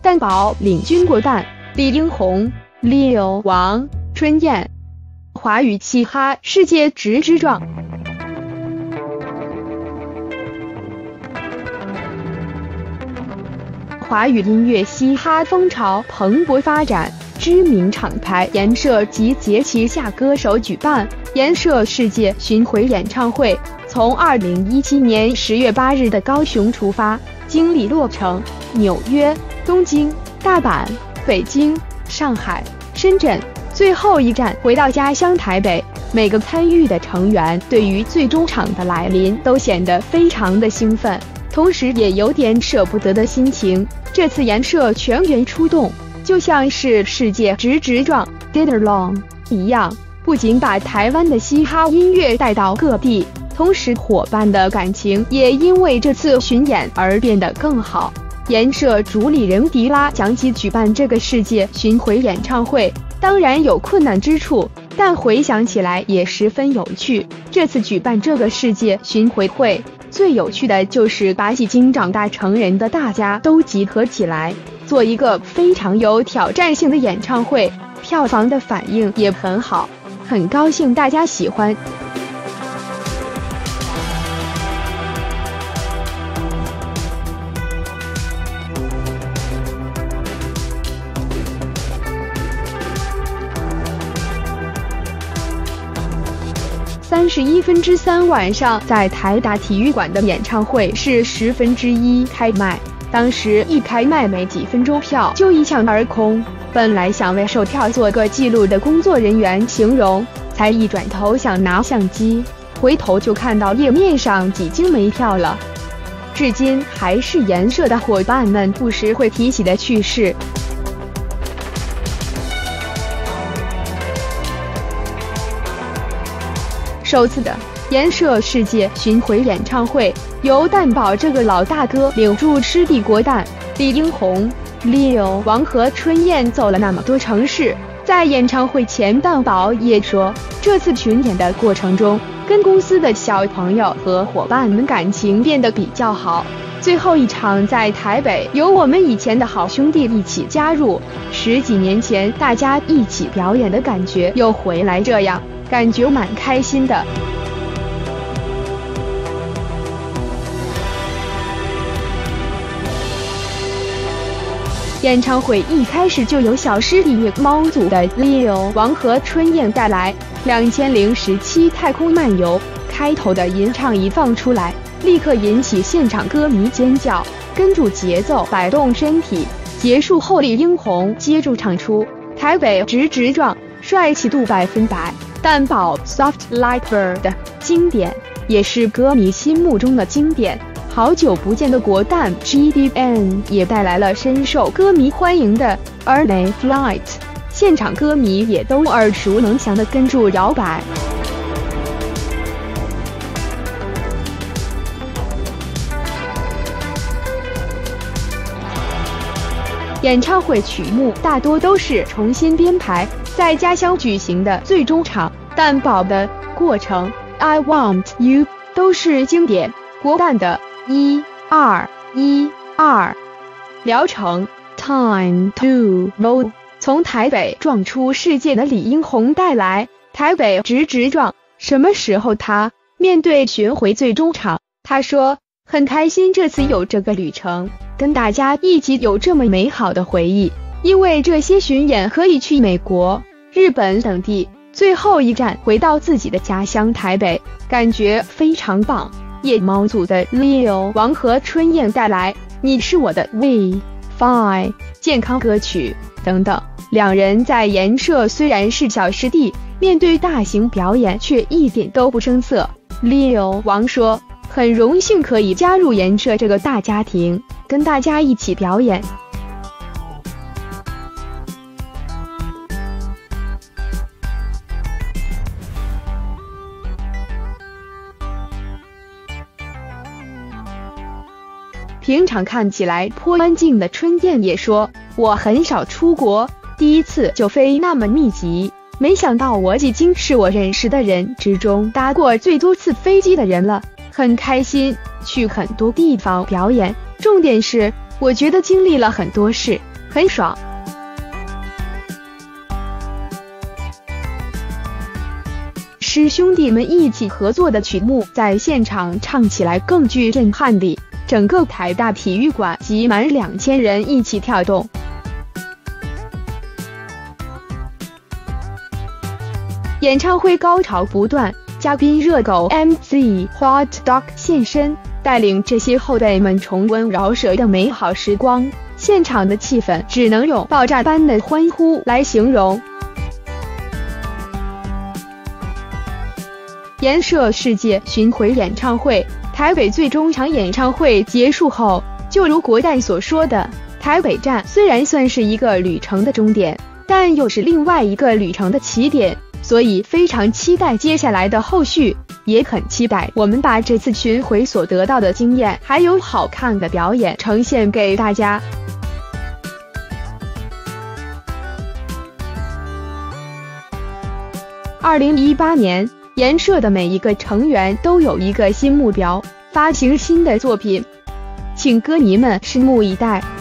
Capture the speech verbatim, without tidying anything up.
蛋堡领军国蛋，李英宏、Leo 王、春燕。华语嘻哈世界直直撞。华语音乐嘻哈风潮蓬勃发展，知名厂牌颜社集结旗下歌手举办颜社世界巡回演唱会，从二零一七年十月八日的高雄出发，经历洛城、纽约、东京、大阪、北京、上海、深圳，最后一站回到家乡台北。每个参与的成员对于最终场的来临都显得非常的兴奋，同时也有点舍不得的心情。这次颜社全员出动，就像是世界直直撞 Get Along 一样，不仅把台湾的嘻哈音乐带到各地，同时伙伴的感情也因为这次巡演而变得更好。颜社主理人迪拉讲起举办这个世界巡回演唱会，当然有困难之处，但回想起来也十分有趣。这次举办这个世界巡回会，最有趣的就是把已经长大成人的大家都集合起来，做一个非常有挑战性的演唱会，票房的反应也很好，很高兴大家喜欢。三十一分之三晚上在台大体育馆的演唱会是十分之一开卖，当时一开卖没几分钟票就一抢而空。本来想为售票做个记录的工作人员形容，才一转头想拿相机，回头就看到页面上已经没票了。至今还是颜社的伙伴们不时会提起的趣事。首次的颜社世界巡回演唱会，由蛋堡这个老大哥领住师弟国蛋、李英宏、Leo 王和春燕走了那么多城市。在演唱会前，蛋堡也说，这次巡演的过程中，跟公司的小朋友和伙伴们感情变得比较好。最后一场在台北，有我们以前的好兄弟一起加入，十几年前大家一起表演的感觉又回来，这样感觉蛮开心的。演唱会一开始就有小师弟夜猫组的 Leo 王和春燕带来两千零十七太空漫游，开头的吟唱一放出来，立刻引起现场歌迷尖叫，跟住节奏摆动身体。结束后，李英宏接住唱出台北直直撞，帅气度百分百。蛋堡 Soft Like Bird 经典，也是歌迷心目中的经典。好久不见的国蛋 G D N 也带来了深受歌迷欢迎的 Early Flight， 现场歌迷也都耳熟能详的跟住摇摆。演唱会曲目大多都是重新编排，在家乡举行的最终场，蛋堡的过程 I Want You 都是经典，国蛋的一二一二疗程 Time to Roll， 从台北撞出世界的李英宏带来台北直直撞。什么时候他面对巡回最终场，他说很开心这次有这个旅程，跟大家一起有这么美好的回忆，因为这些巡演可以去美国、日本等地，最后一站回到自己的家乡台北，感觉非常棒。夜猫组的 Leo 王和春燕带来你是我的 Wi-Fi 健康歌曲等等，两人在颜社虽然是小师弟，面对大型表演却一点都不生涩。 Leo 王说很荣幸可以加入颜社这个大家庭，跟大家一起表演。平常看起来颇安静的春燕也说，我很少出国，第一次就飞那么密集，没想到我已经是我认识的人之中搭过最多次飞机的人了，很开心，去很多地方表演，重点是我觉得经历了很多事， 很爽。师兄弟们一起合作的曲目，在现场唱起来更具震撼力，整个台大体育馆挤满两千人一起跳动。演唱会高潮不断，嘉宾热狗 M C Hot Dog 现身，带领这些后辈们重温饶舌的美好时光。现场的气氛只能用爆炸般的欢呼来形容。颜社世界巡回演唱会，台北最终场演唱会结束后，就如国蛋所说的，台北站虽然算是一个旅程的终点，但又是另外一个旅程的起点，所以非常期待接下来的后续，也很期待我们把这次巡回所得到的经验还有好看的表演呈现给大家。二零一八年，颜社的每一个成员都有一个新目标，发行新的作品，请歌迷们拭目以待。